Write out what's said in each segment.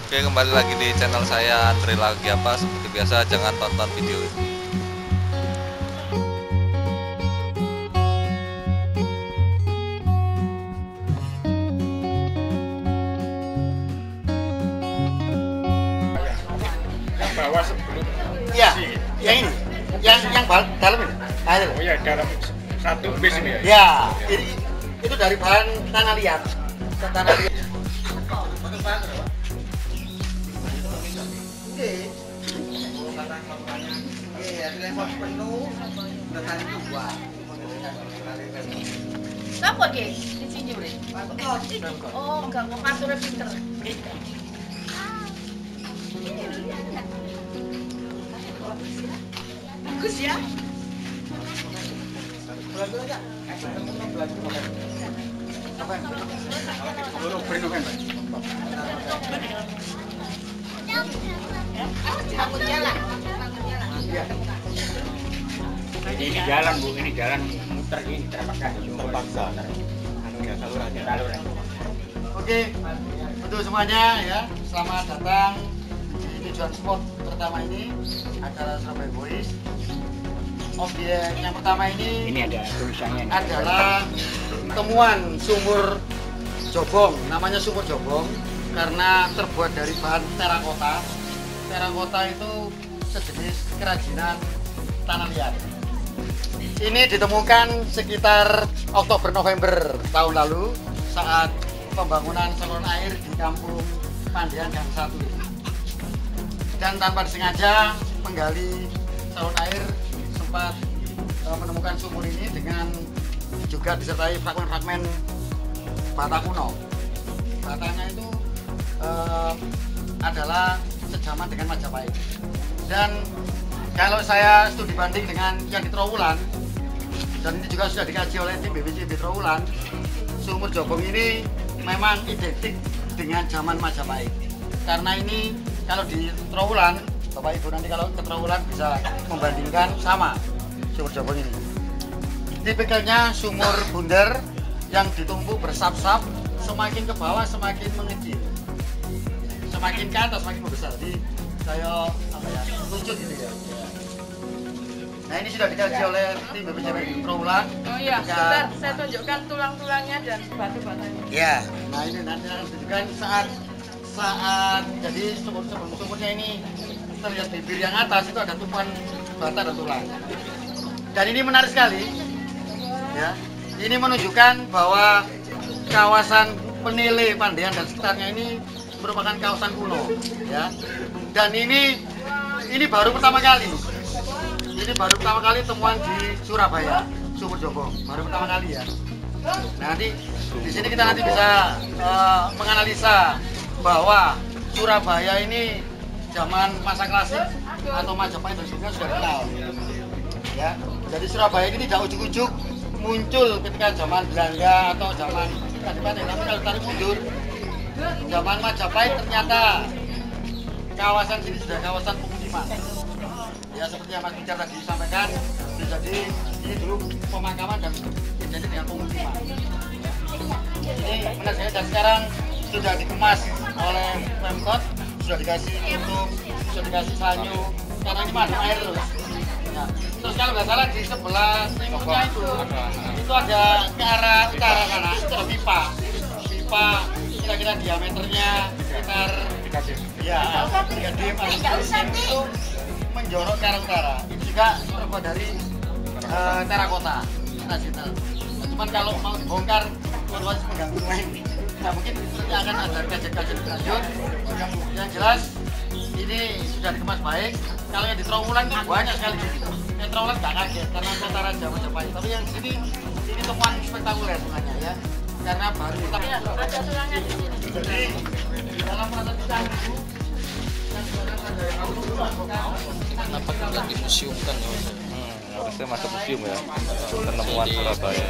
Oke, kembali lagi di channel saya Andre lagi apa. Seperti biasa, jangan tonton video ini. Yang bawah sebelum Iya, yang ini, yang dalam ini. Nah, itu. oh ya dalam satu bis ini ya. Ya, itu dari bahan tanah liat. Tanah liat. Siapa ke? Di sini boleh. Oh, enggak mau pasur pinter. Bagus ya. Bangun jalan. Ini jalan Bu, ini jalan muter ini terpaksa. Saluran. Oke, untuk semuanya ya, selamat datang di tujuan spot pertama ini acara Surabaya Boys. Objek yang pertama ini Ini ada tulisannya. adalah temuan sumur Jobong. Namanya sumur Jobong karena terbuat dari bahan terakota. Terakota itu sejenis kerajinan tanah liat. Ini ditemukan sekitar Oktober-November tahun lalu saat pembangunan saluran air di kampung Pandian Gang 1 ini. Dan tanpa disengaja menggali saluran air sempat menemukan sumur ini dengan juga disertai fragmen-fragmen bata kuno. Batanya itu adalah sejaman dengan Majapahit. Dan kalau saya studi banding dengan yang di Trowulan, dan ini juga sudah dikaji oleh tim BPCB Trowulan, sumur Jobong ini memang identik dengan zaman Majapahit. Karena ini kalau di Trowulan, Bapak Ibu nanti kalau ke Trowulan bisa membandingkan sama sumur Jobong ini. Tipikalnya sumur bundar yang ditumpuk bersap-sap, semakin ke bawah semakin mengecil, semakin ke atas semakin membesar. Jadi saya tunjuk gitu ya. Nah, ini sudah dikaji oleh tim BPCB Trowulan. Oh iya, sebentar saya tunjukkan tulang-tulangnya dan batu-batunya. Ya, nah ini nanti akan tunjukkan saat jadi sumurnya ini terlihat bibir yang atas itu ada tumpuan bata dan tulang. Dan ini menarik sekali, ya. Ini menunjukkan bahwa kawasan Penile, Pandean dan sekitarnya ini merupakan kawasan kuno, ya. Dan ini baru pertama kali. Ini baru pertama kali temuan di Surabaya, sumur Jobong. Baru pertama kali ya. Nah, nanti di sini kita nanti bisa menganalisa bahwa Surabaya ini zaman masa klasik atau Majapahit dan sebagainya sudah kenal. Ya, jadi Surabaya ini tidak ujuk-ujuk muncul ketika zaman Belanda atau zaman Adipati. Tapi kalau tarik mundur, zaman Majapahit ternyata kawasan sini sudah kawasan pemukiman. Ya, seperti yang Mas Bicar tadi sampaikan, jadi ini dulu pemakaman dan identik dengan pemukiman. Ini benar sekali, dan sekarang sudah dikemas oleh Pemkot, sudah dikasih tutup, sudah dikasih sanyu, karena ini madu air terus. Ya. Terus kalau nggak salah di sebelah timurnya itu ada ke arah utara sana, itu ada pipa. Pipa kira-kira diameternya sekitar 3 dim itu menjorok ke arah utara. Ini juga terbuat dari terakota. Nah, cuman kalau mau dibongkar otomatis mengganggu main. Nah, mungkin nanti akan ada kajian-kajian lanjut. Yang jelas ini sudah dikemas baik. Kalau yang di Trowulan itu banyak sekali di situ. Yang Trowulan nggak kaget karena kota Raja Majapahit. Tapi yang di sini ini temuan spektakuler sebenarnya ya. Karena baru tapi Ada tulangnya di sini. jadi di dalam proses itu Kenapa kita di museum kan ya? Harusnya masuk museum ya. Penemuan Surabaya.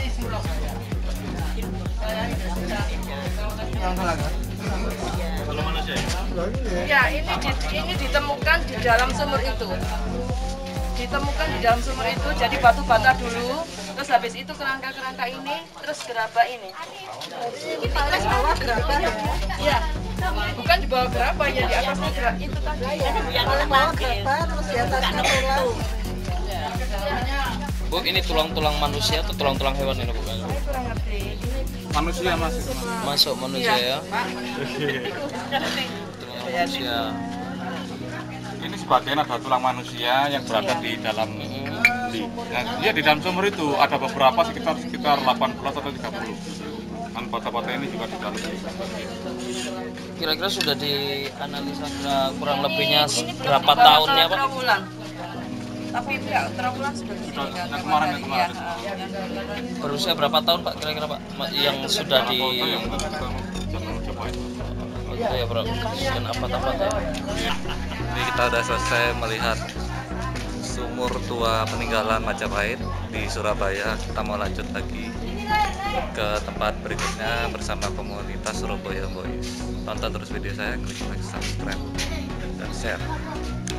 Ya, ini ditemukan di dalam sumur itu. Ditemukan di dalam sumur itu, jadi batu bata dulu, terus habis itu kerangka-kerangka ini, terus gerabah ini. Ini bawah gerabah ya? Iya, bukan di bawah gerabah ya di atasnya gerak itu tadi. Kalau mau gerabah terus di atasnya tulang. Bu, ini tulang-tulang manusia atau tulang-tulang hewan ini, Bu? Saya kurang ngerti. Manusia masih. Masuk manusia ya. Tulang manusia. Ini sebagian ada tulang manusia yang berada di dalam Nah, di dalam sumur itu ada beberapa sekitar 18 atau 30. Dan bata-bata ini juga di dalam. Kira-kira sudah dianalisa kurang lebihnya berapa tahunnya, Pak? Trawulan. Tapi enggak, trawulan sudah di sini kan. Kemarin. Berusia berapa tahun, Pak? Kira-kira, Pak, yang sudah di itu ya, Bro? Dan apa tempatnya? Ini kita udah selesai melihat sumur tua peninggalan Majapahit di Surabaya. Kita mau lanjut lagi ke tempat berikutnya bersama komunitas Surabaya Boys. Tonton terus video saya, klik like, subscribe, dan share.